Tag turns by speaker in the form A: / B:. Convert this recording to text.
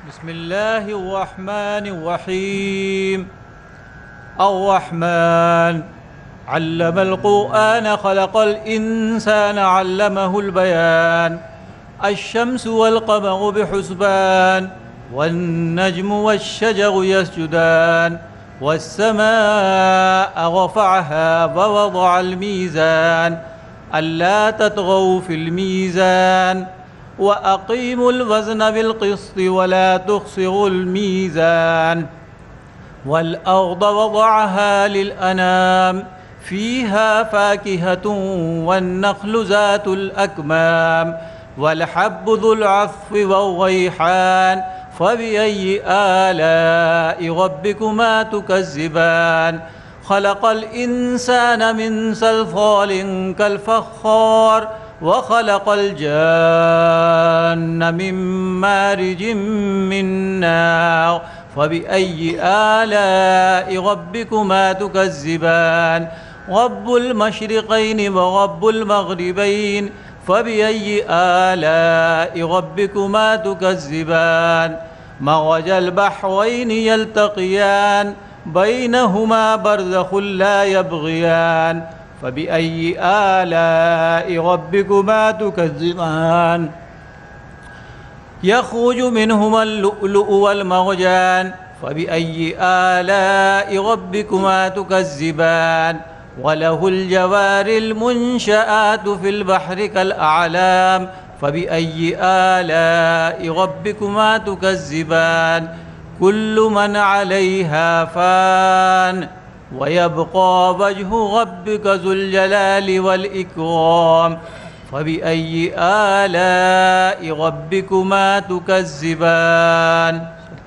A: بسم الله الرحمن الرحيم. الرحمن علم القرآن خلق الإنسان علمه البيان. الشمس والقمر بحسبان والنجم والشجر يسجدان والسماء رفعها ووضع الميزان ألا تطغوا في الميزان وأقيموا الوزن بالقسط ولا تخسروا الميزان. والأرض وضعها للأنام فيها فاكهة والنخل ذات الأكمام والحب ذو العصف والريحان فبأي آلاء ربكما تكذبان. خلق الإنسان من صلصال كالفخار وخلق الجان من مارج من نار فبأي آلاء ربكما تكذبان. رب المشرقين ورب المغربين فبأي آلاء ربكما تكذبان. مرج البحرين يلتقيان بينهما برزخ لا يبغيان فبأي آلاء ربكما تكذبان. يخرج منهما اللؤلؤ والمرجان فبأي آلاء ربكما تكذبان. وله الجوار المنشآت في البحر كالأعلام فبأي آلاء ربكما تكذبان. كل من عليها فان ويبقى وجه ربك ذو الجلال والإكرام فبأي آلاء ربكما تكذبان.